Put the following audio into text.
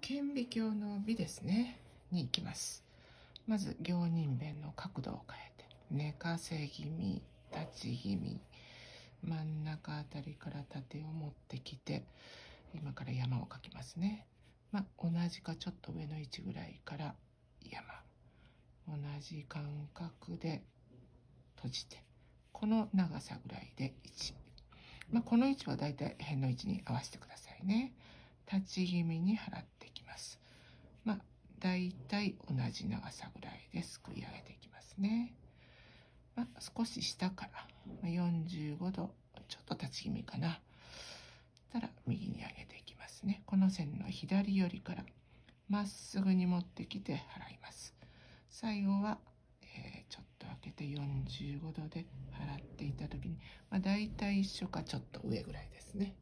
顕微鏡の尾ですねに行きます。まず行人弁の角度を変えて、寝かせ気味、立ち気味、真ん中あたりから縦を持ってきて、今から山を描きますね。同じかちょっと上の位置ぐらいから山、同じ感覚で閉じて、この長さぐらいで1、この位置はだいたい辺の位置に合わせてくださいね。立ち気味に払っていきます。だいたい同じ長さぐらいですくい上げていきますね。少し下から45度、ちょっと立ち気味かな。たら右に上げていきますね。この線の左寄りからまっすぐに持ってきて払います。最後は、ちょっと開けて45度で払っていた時に、だいたい一緒かちょっと上ぐらいですね。